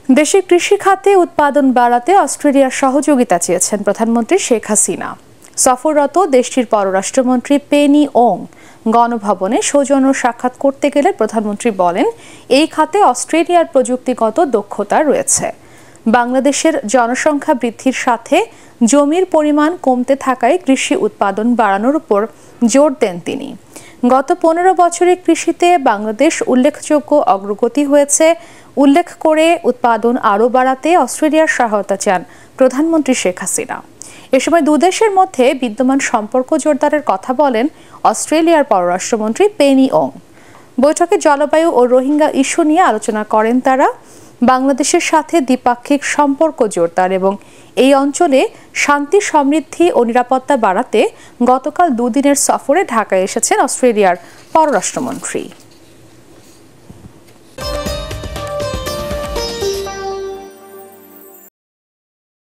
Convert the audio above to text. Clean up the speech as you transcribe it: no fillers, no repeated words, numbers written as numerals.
দেশের কৃষি খাতে উৎপাদন বাড়াতে অস্ট্রেলিয়ার সহযোগিতা চেয়েছেন প্রধানমন্ত্রী শেখ হাসিনা। সফররত দেশটির পররাষ্ট্রমন্ত্রী পেনি ওং গণভবনে সৌজন্য সাক্ষাৎ করতে গেলে প্রধানমন্ত্রী বলেন, এই খাতে অস্ট্রেলিয়ার প্রযুক্তিগত দক্ষতা রয়েছে। বাংলাদেশের জনসংখ্যা বৃদ্ধির সাথে জমির পরিমাণ কমতে থাকায় কৃষি উৎপাদন বাড়ানোর উপর জোর দেন তিনি। গত 15 বছরে কৃষিতে বাংলাদেশ উল্লেখযোগ্য অগ্রগতি হয়েছে উল্লেখ করে উৎপাদন আরও বাড়াতে অস্ট্রেলিয়ার সহায়তা চান প্রধানমন্ত্রী শেখ হাসিনা। এ সময় দুদেশের মধ্যে বিদ্যমান সম্পর্ক জোরদারের কথা বলেন অস্ট্রেলিয়ার পররাষ্ট্রমন্ত্রী পেনি ওং। বৈঠকে জলবায়ু ও রোহিঙ্গা ইস্যু নিয়ে আলোচনা করেন তারা। বাংলাদেশের সাথে দ্বিপাক্ষিক সম্পর্ক জোরদার এবং এই অঞ্চলে শান্তি, সমৃদ্ধি ও নিরাপত্তা বাড়াতে গতকাল 2 দিনের সফরে ঢাকায় এসেছেন অস্ট্রেলিয়ার পররাষ্ট্রমন্ত্রী।